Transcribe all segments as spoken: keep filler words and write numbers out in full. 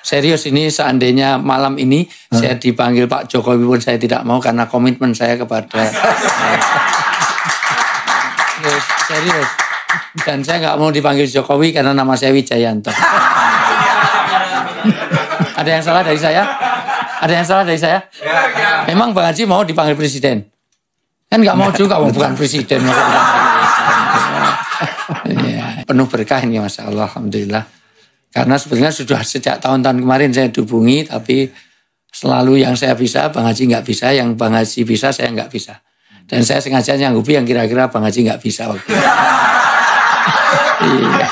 serius ini seandainya malam ini hmm. saya dipanggil Pak Jokowi pun saya tidak mau karena komitmen saya kepada serius, serius. Dan saya nggak mau dipanggil Jokowi karena nama saya Wijayanto. Ada yang salah dari saya? Ada yang salah dari saya? Memang Bang Haji mau dipanggil presiden? Kan nggak mau juga, mau bukan presiden. Ya, penuh berkah ini, Masya Allah, Alhamdulillah. Karena sebetulnya sudah sejak tahun-tahun kemarin saya dihubungi, tapi selalu yang saya bisa, Bang Haji nggak bisa, yang Bang Haji bisa, saya nggak bisa. Dan saya sengaja nyanggupi yang kira-kira Bang Haji nggak bisa waktu itu. Iya.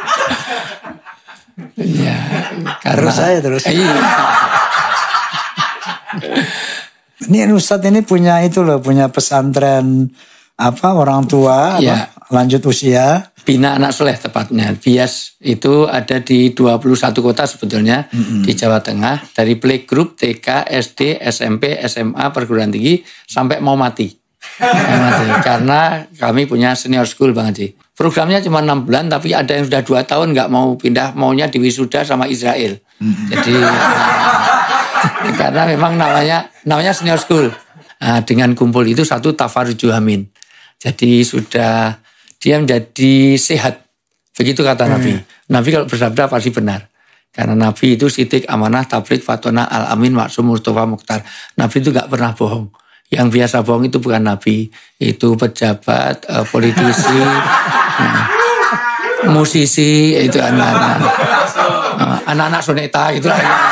Ya, karena, terus saya terus. Iya. Ini Ustadz ini punya itu loh, punya pesantren apa orang tua, ya. apa, lanjut usia. Bina Anak Soleh tepatnya. Bias itu ada di dua puluh satu kota sebetulnya mm-hmm. di Jawa Tengah. Dari playgroup, T K, S D, S M P, S M A, perguruan tinggi sampai mau mati. Mau mati. Karena kami punya senior school Bang Haji. Programnya cuma enam bulan tapi ada yang sudah dua tahun nggak mau pindah, maunya di wisuda sama Israel. Mm-hmm. Jadi karena memang namanya namanya senior school. Nah, dengan kumpul itu satu tafaruju amin. Jadi sudah dia menjadi sehat. Begitu kata hmm. Nabi. Nabi kalau bersabda pasti benar. Karena Nabi itu sitik, amanah, tablik, fatona, al-amin, maksum, mustafa, mukhtar. Nabi itu gak pernah bohong. Yang biasa bohong itu bukan Nabi. Itu pejabat, uh, politisi, uh, musisi, itu anak-anak. Uh, anak-anak soneta, itu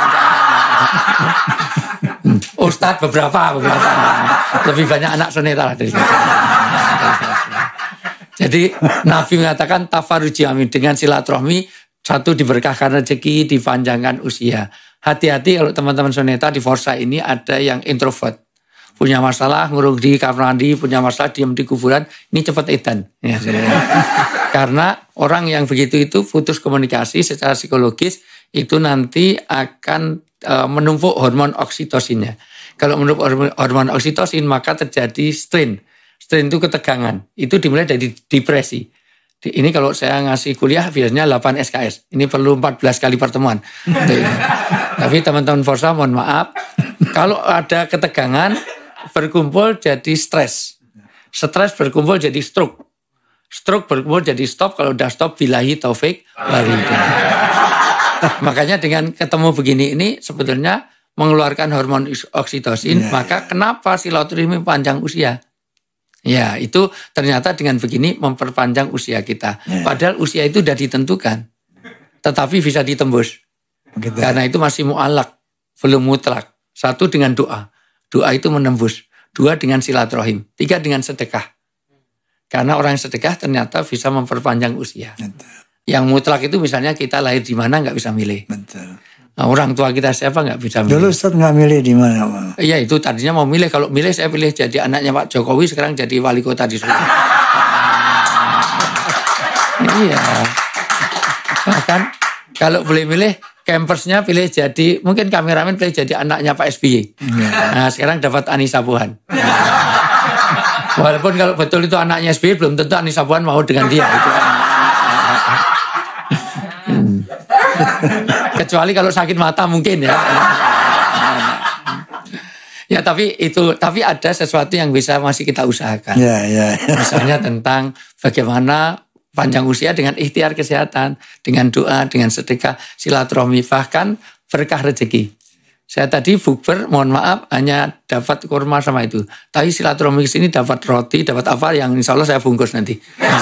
Ustadz beberapa, beberapa. Lebih banyak anak soneta lah dari sana. Jadi Nabi mengatakan tafaruji amin, dengan silaturahmi satu diberkahkan rezeki, dipanjangkan usia. Hati-hati kalau teman-teman soneta di Forsa ini ada yang introvert. Punya masalah ngurung di kamar mandi, punya masalah diam di kuburan, ini cepat edan. Ya, karena orang yang begitu itu putus komunikasi secara psikologis itu nanti akan e, menumpuk hormon oksitosinnya. Kalau menumpuk hormon, hormon oksitosin maka terjadi strain. Strain itu ketegangan. Itu dimulai dari depresi. Ini kalau saya ngasih kuliah biasanya delapan S K S. Ini perlu empat belas kali pertemuan. Tapi teman-teman Forsa mohon maaf. Kalau ada ketegangan berkumpul jadi stres. Stres berkumpul jadi stroke. Stroke berkumpul jadi stop. Kalau udah stop billahi taufik walhidayah. Makanya dengan ketemu begini ini sebetulnya mengeluarkan hormon oksitosin. Yeah. Maka kenapa silaturahmi panjang usia? Ya, itu ternyata dengan begini memperpanjang usia kita. Yeah. Padahal usia itu sudah ditentukan. Tetapi bisa ditembus. Begitu. Karena itu masih mu'alak, belum mutlak. Satu dengan doa. Doa itu menembus. Dua dengan silaturahim. Tiga dengan sedekah. Karena orang yang sedekah ternyata bisa memperpanjang usia. Betul. Yang mutlak itu misalnya kita lahir di mana nggak bisa milih. Betul. Nah, orang tua kita siapa nggak bisa milih. Dulu Ustaz nggak milih di mana? Iya itu tadinya mau milih. Kalau milih saya pilih jadi anaknya Pak Jokowi, sekarang jadi wali kota di Solo. Iya. Bahkan kalau boleh milih, campersnya pilih jadi, mungkin kameramen pilih jadi anaknya Pak S B Y. Ya. Nah sekarang dapat Anissa Pohan. Walaupun kalau betul itu anaknya S B Y, belum tentu Anissa Pohan mau dengan dia. Itu. Kecuali kalau sakit mata mungkin ya. Ya tapi itu, tapi ada sesuatu yang bisa masih kita usahakan. Ya, ya, ya. Misalnya tentang bagaimana panjang usia dengan ikhtiar kesehatan, dengan doa, dengan sedekah, silaturahmi, bahkan berkah rezeki. Saya tadi bukber, mohon maaf, hanya dapat kurma sama itu. Tapi silaturahmi kesini dapat roti, dapat apa yang insya Allah saya bungkus nanti.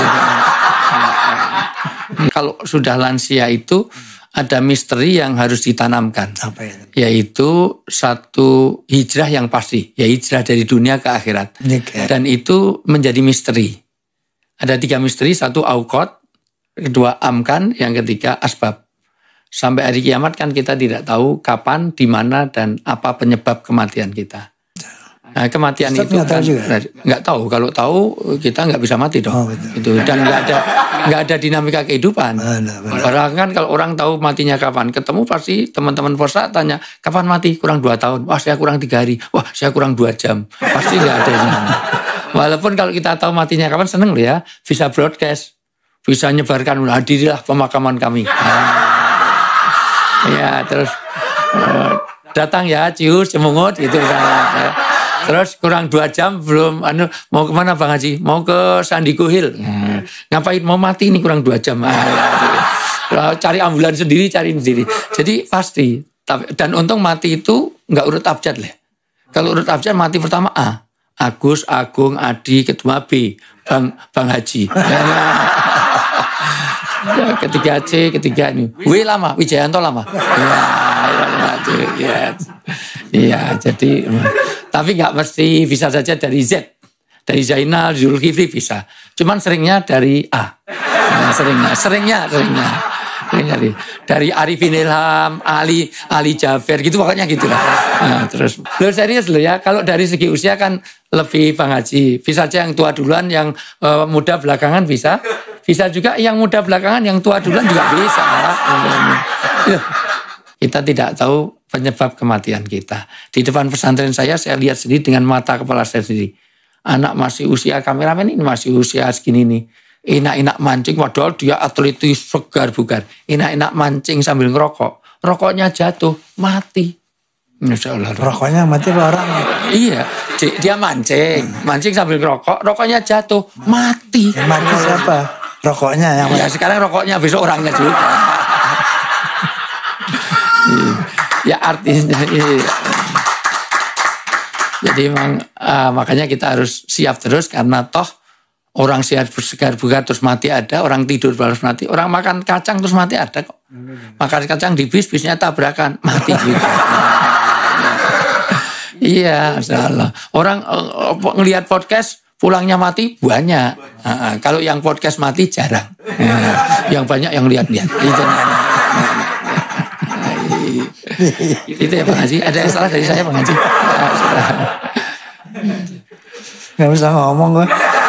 Kalau sudah lansia itu ada misteri yang harus ditanamkan. Apa itu? Yaitu satu hijrah yang pasti, ya hijrah dari dunia ke akhirat. Okay. Dan itu menjadi misteri. Ada tiga misteri, satu aukot, kedua amkan, yang ketiga asbab. Sampai hari kiamat kan kita tidak tahu kapan, di mana, dan apa penyebab kematian kita. Nah kematian Ustaz itu nggak kan nggak tahu. Kalau tahu kita nggak bisa mati dong. Oh, itu dan nggak ada nggak ada dinamika kehidupan. Padahal kan kalau orang tahu matinya kapan, ketemu pasti teman-teman Forsa tanya kapan mati, kurang dua tahun. Wah saya kurang tiga hari. Wah saya kurang dua jam. Pasti nggak ada ini. Walaupun kalau kita tahu matinya kapan seneng loh ya, bisa broadcast, bisa nyebarkan, hadirilah pemakaman kami. Nah, ya terus Datang ya, cius, cemungut gitu. Terus kurang dua jam belum, anu mau kemana Bang Haji? Mau ke Sandiku Hill. Nah, ngapain mau mati ini kurang dua jam. Nah, cari ambulan sendiri, cari sendiri. Jadi pasti. Dan untung mati itu nggak urut abjad lah. Kalau urut abjad mati pertama A. Agus, Agung, Adi, kedua B. Bang, Bang Haji. Ya, ketiga C, ketiga ini. W lama, Wijayanto lama. Ya, ya, ya, jadi tapi nggak mesti, bisa saja dari Z, dari Zainal, Zulkifli bisa. Cuman seringnya dari A. Nah, seringnya, seringnya, seringnya, seringnya dari, dari Arifin Ilham, Ali, Ali Jaber, gitu pokoknya gitulah. Nah, terus, lo serius lo ya. Kalau dari segi usia kan lebih Bang Haji. Bisa aja yang tua duluan, yang uh, muda belakangan bisa. Bisa juga yang muda belakangan, yang tua duluan juga bisa. Kita tidak tahu penyebab kematian kita. Di depan pesantren saya, saya lihat sendiri dengan mata kepala saya sendiri. Anak masih usia, kameramen ini masih usia segini nih. Enak-enak mancing, padahal dia atletis segar bugar. Enak-enak mancing sambil ngerokok. Rokoknya jatuh, mati. Insya Allah. Rokoknya mati orang. Iya, dia mancing. Mancing sambil ngerokok, rokoknya jatuh, mati. Yang mati siapa? Rokoknya yang mati. Ya sekarang rokoknya, besok orangnya juga. Ya artinya iya. Jadi memang uh, makanya kita harus siap terus, karena toh orang sehat bersegar bugar terus mati ada, orang tidur terus mati, orang makan kacang terus mati ada kok. Makan kacang di bis, bisnya tabrakan, mati juga. Iya, masalah. Orang uh, ngelihat podcast pulangnya mati banyak. Uh, kalau yang podcast mati jarang. Uh, yang banyak yang lihat-lihat. Itu. Itu ya Bang Haji. Ada yang salah dari saya Bang Haji? Gak bisa ngomong gue.